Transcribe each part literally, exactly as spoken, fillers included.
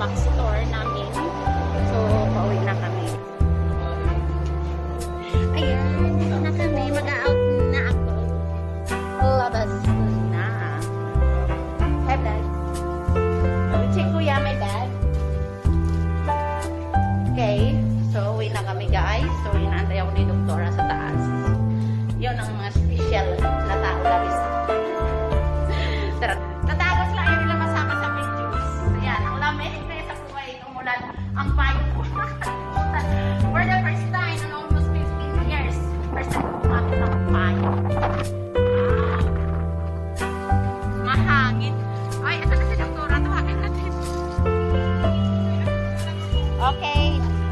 store namin. So, pauwi na kami. Ayan, dito na kami. Mag-out na ako. Labas na. Hi, Dad. Check kuya, my dad. Okay. So, uwi na kami, guys. So, inaantay ako ni Doktora sa taas. Yun ang mga special na tao lagi sa tara. Natapos lang yun nila masama sa videos. Ayan, ang lamig kaya sa Kuwait, umulan ang payo. For the first time in almost fifteen years, first time kumapit ng payo. Ah, mahangin. Ay, ito na si Doktora. Tawagin natin. Okay.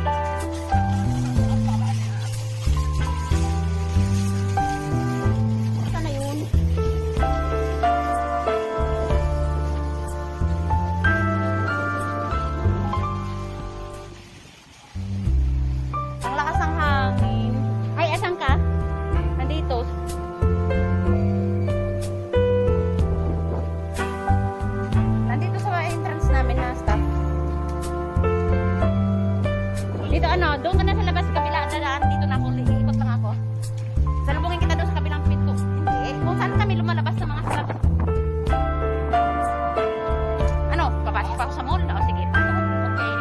Dito ano, doon ka na sa labas, kabila, dadaan, dito na ako, ikot lang ako. Salubungin kita doon sa kabilang pinto. Hindi, kung saan kami lumalabas sa mga salab. Ano, papasok pa ako sa mall? O, sige, okay.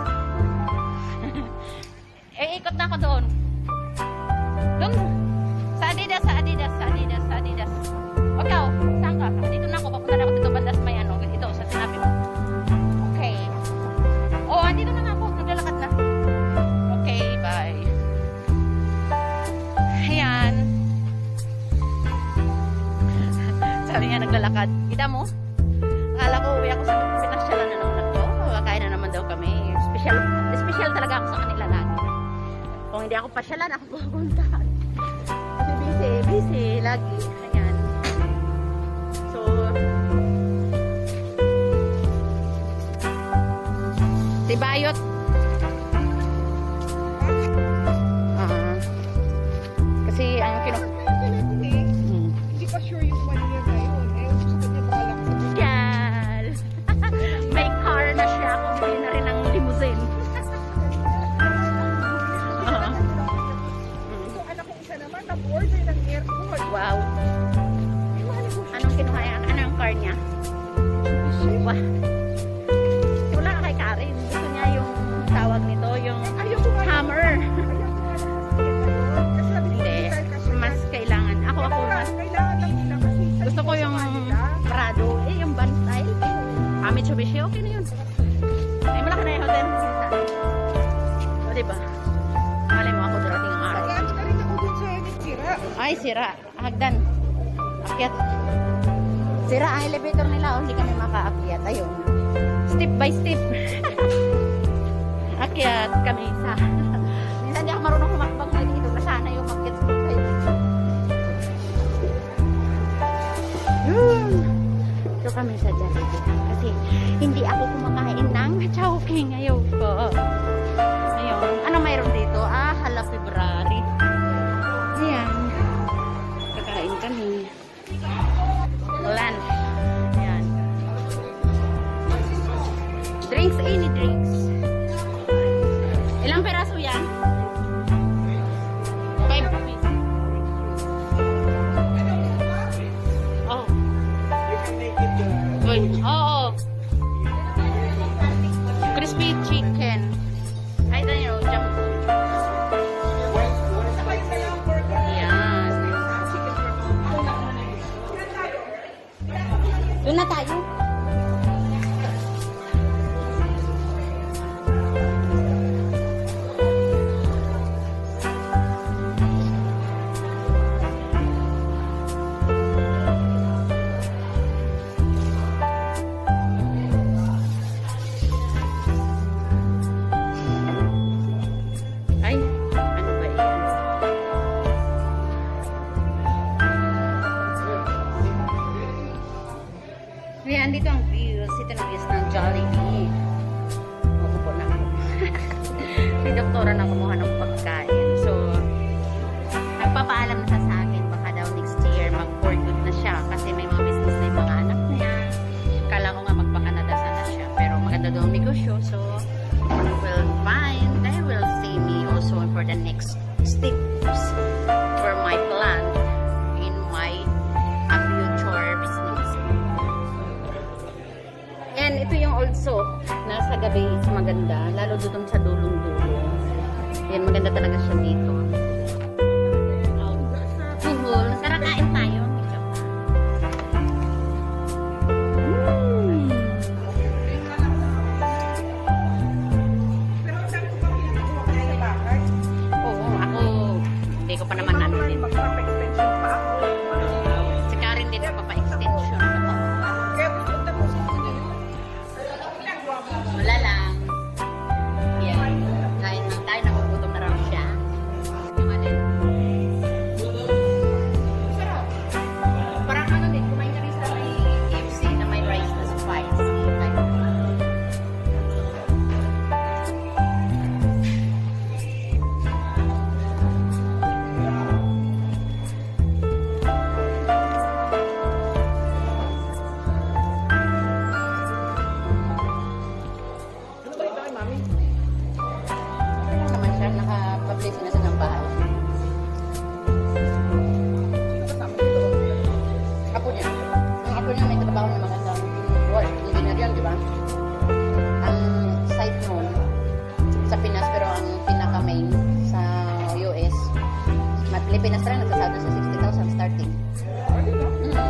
Eh, ikot na ako doon. Doon, sa Adidas, sa Adidas, sa Adidas, sa Adidas. Okay, o, saan ka? Dito na ako, papunta na ako dito, bandas may ano, ito, sa sinabi mo. Okay. O, andito na nga ako, naglalakad na. Okay, bye. Ayan. Sabi nga naglalakad. Kita mo? Akala ko uwi ako sa pinasyalan na naman ako. Kakain na naman daw kami. Special, special talaga ako sa kanila lagi. Kung hindi ako pasyalan, ako pupunta. Kasi busy, busy lagi. Ayan. So, si Bayot, kasi ang kinu... Hmm. Hindi pa sure yung one year na yun. Eh, gusto niya balak sa dito. Yan! May car na siya. Kung na rin ang limousine. uh-huh. So, anak ko isa naman, na-order ng airport. Wow! Anong kinuha yan? Anong car niya? Wow! Wala ka kay Karen. Gusto niya yung tawag nito, yung Hammer. Mas kailangan. Ako, ako, mas gusto ko yung Prado. Eh, yung van style. Ah, Mitsubishi, okay na yun. Ay, malaki na yung hotel. O, diba? Malay mo ako darating ang araw. Kaya ka rin ako dun sa sira. Ay, sira. Hagdan. Akyat. Sira ang elevator nila. O, hindi kami makaakyat. Ayun. Step by step. Akyat kami sa... Minsan di ako marunong humakbang na dito. Nasana yung makyat sa mga dito. Yun. Ito kami sa Jollibee. Kasi hindi ako kumakain ng chowking ngayon po. Ngayon. Ano mayroon dito? Ah, hala February. Ayan. Kakain kami. Lunch. Ayan. Drinks, any drinks. Ilang peraso yan? Five rupees. Oh. Wait. Oo. Crispy chicken. I don't know. Jump. Yan. Doon na tayo. Ayan, dito ang views. Ito ang views ng Jollibee. Makupo na ako. Si Doktora na kumuha ng pagkain. So, nagpapaalam na siya sa akin. Baka daw next year mag-for good na siya. Kasi may mga business na yung mga anak niya. Kala ko nga magpa-Canada sana siya. Pero maganda daw ang negosyo. negosyo. So, will find, they will see me also for the next steps for my plan in my uh, future business. And ito yung also, nasa gabi is maganda, lalo doon sa dulong-dulo. Yan, maganda talaga siya dito. Tuhol, tara kain tayo. Oo, ako, hindi ko pa naman ano din. Magpapa-extension pa ako. Si Karen din magpapa-extension. Kaya pupunta po sa inyo yun. Ginagawa mo. Wala lang. Yan. Kain lang tayo, nagugutom na raw siya. Yung alin. Sarap. Parang ano din, kumain kami sa may K F C na may rice na spice. Like, Ano ba ito kay mami? ano naman siya, naka-publish na sa ng bahay. Sino kasama dito? Apo niya. Ang apo niya may trabaho na magandang work. Engineer yun, di ba? Ang site noon sa Pinas, pero ang pinaka-main sa U S, sa Pilipinas rin, nagsasado sa sixty thousand starting. Ah, dito? Mm.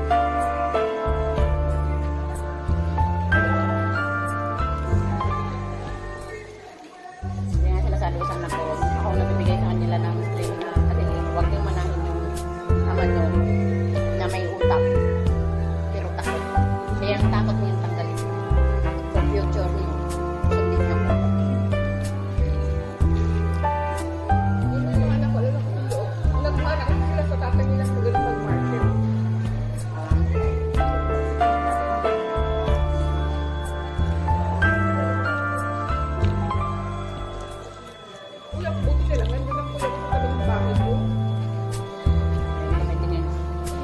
Kaya nga sila salusan ako. Ako nagbibigay sa kanila ng claim na kasi huwag yung manahin yung ama nyo na may utak. Pero takot. Kaya ang takot mo yung tanggalin. For future mo, sundin na mo. Yun yung mga anak ko, alam ko yung loob. Nagmana kasi sila sa tatay nilang magaling mag-market. Kuya, buti sila. Nandun ang kuya ko sa tabi ng bahay ko. Ayun kami din yun.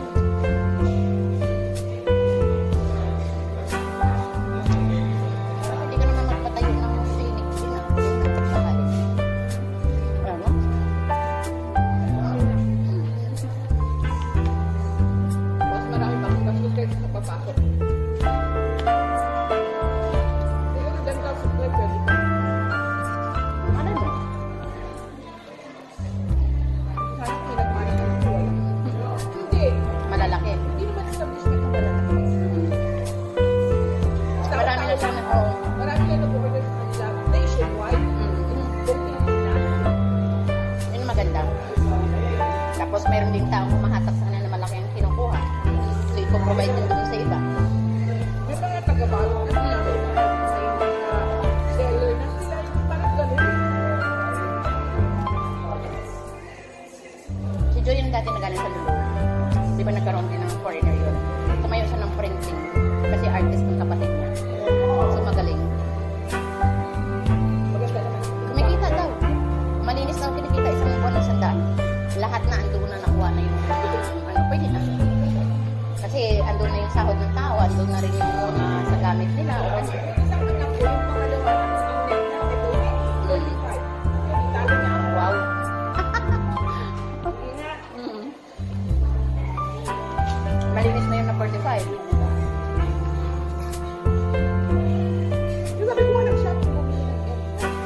Hindi ka naman magpatayo ng clinic din ah. Sakali. Ano? Mm. Mas marami pang bastos kaysa sa papasok. Siguro dental supply pwede pa. Ano mo? Sana pinagmana ng kuya. Hindi. Malalaki. Hindi naman established na kamalaki. Marami na siyang nag-o. Marami na nag-order sa kanila nationwide. Mm. Booking na. Yun maganda. Tapos mayroon din taong humahatak sa kanila na malaki ang kinukuha. So, ipoprovide din doon sa iba. May mga taga-balot na sila. May mga seller na sila. Parang ganun. Si Joy yung dati na galing sa Lulu. Di ba nagkaroon din ng foreigner yun? Tumayo siya ng printing. Kasi artist ng kapatid niya. So, magaling. Maganda naman. Kumikita daw. Malinis daw kinikita isang buwan ng sandaan. Lahat na andun na nakuha na yung ano, pwede na. Kasi andun na yung sahod ng tao, andun na rin yung mga sa gamit nila. Kasi, Isang anak ko, yung pangalawa na ang net na ito, thirty-five. Italo niya ako. wow. Ingat. Mm. Malinis na yun na forty-five. Yung sabi ko, walang shop. Bumili ng net.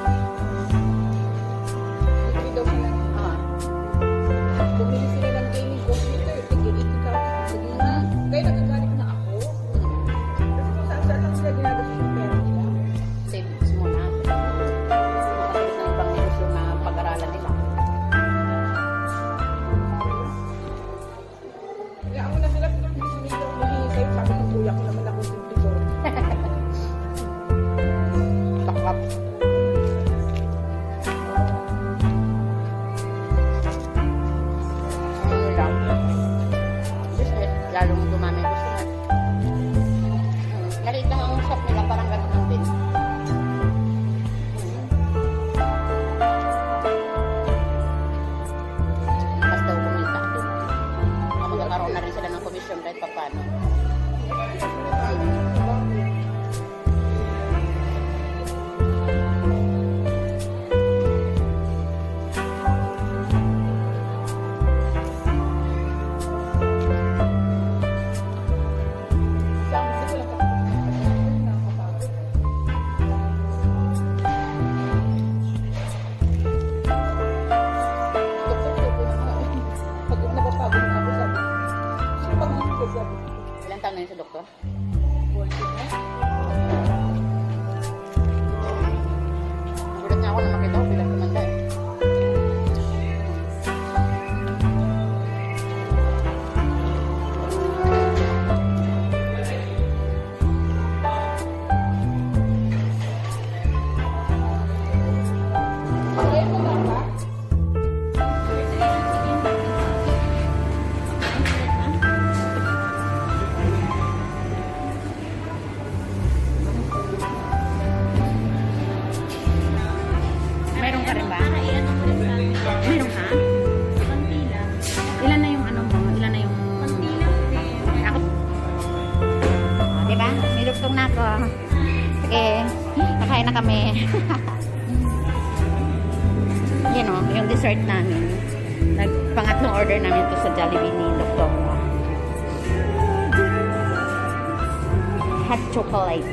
Bumili daw sila. Ah. Bumili sila ng gaming computer. Tigil eighty thousand. Mm. Kaya nagagalit na ako. Kasi kung saan saan lang sila ginagastos yung pera nila. Savings muna. Tapos na ibang negosyo na pag-aralan nila. Kaya ako na sila, kung hindi sila humihingi sa'yo, sabi ng kuya ko naman ako yung tigo. Taklap. Ano lang. Business, lalong dumami ang gusto na. Hmm. Nakita ko ang shop nila, parang ganun lang din. Basta kumita doon. Magkakaroon na rin sila ng commission kahit pa paano. Hmm. Sige, kakain na kami. Yan o, yung dessert namin. Nagpangatlong order namin to sa Jollibee ni Doktor. Hot chocolate.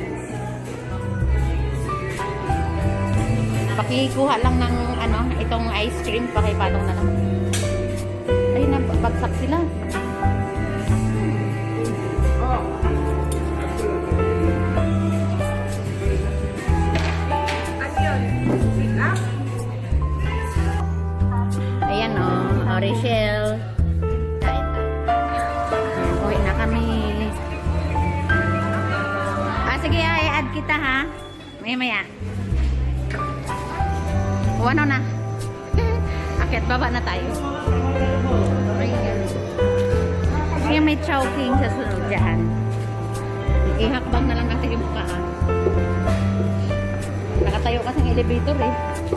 Pakikuha lang ng ano, itong ice cream, pakipatong na lang. Ay, nabagsak sila. Ayan o, oh, Rachel. Kain. Uwi na kami. Ah, sige, i-add kita ha. Maya maya. O ano na? Akyat baba na tayo. Kaya may chowking sa sunod dyan. Ihakbang na lang natin yung bukaan. Nakatayo kasi ng elevator eh.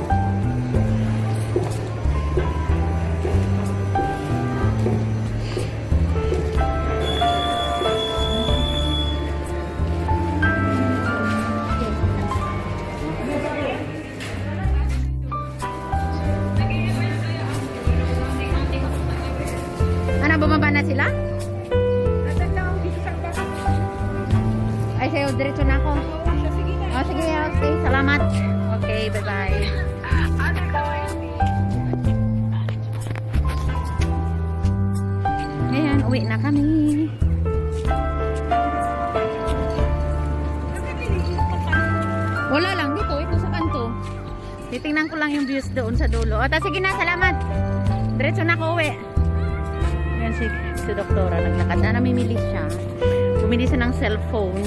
Bumaba na sila? Ay, sayo, diretso na ako. Oh, sige, okay. Salamat. Okay, bye-bye. Ayan, uwi na kami. Wala lang dito, ito sa kanto. Titingnan ko lang yung views doon sa dulo. O, ta, sige na, salamat. Diretso na ako uwi. Si, si doktora naglakad na, namimili siya. Bumili siya ng cellphone.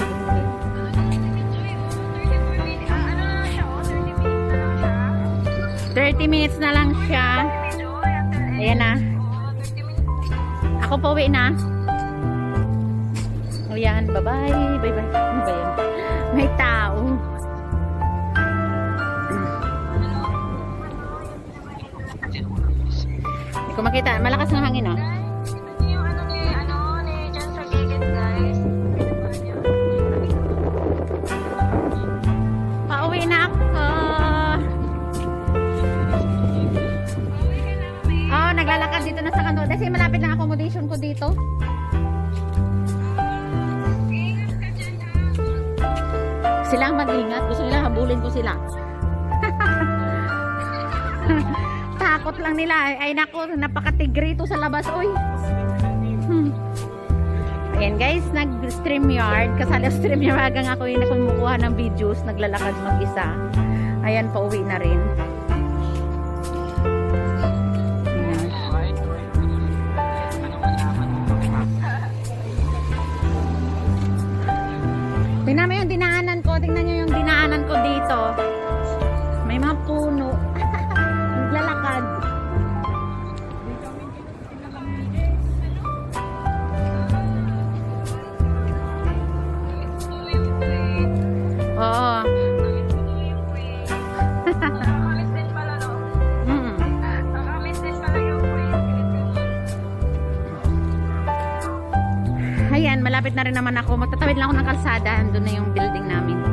thirty minutes na lang siya. Ayan na. Ako pa uwi na. Ayan, bye bye. Bye bye. Ano ba yan? May tao. Hindi ko makita. Malakas ng hangin, oh. Naglalakad dito na sa kanto kasi malapit na accommodation ko dito. Sila ang mag-ingat. Gusto nila habulin ko sila. Takot lang nila. Ay nako, napaka-tigrito sa labas. Uy. Hmm. Ayan guys, nag-stream yard. Kasali stream yard hanggang ako yung kumukuha ng videos. Naglalakad mag-isa. Ayan, pauwi na rin. Tingnan mo yung dinaanan ko. Tingnan nyo yung dinaanan ko dito. May mga puno. Naglalakad. Oo. Ayan, malapit na rin naman ako. Matatawid lang ako ng kalsada. Doon na yung building namin.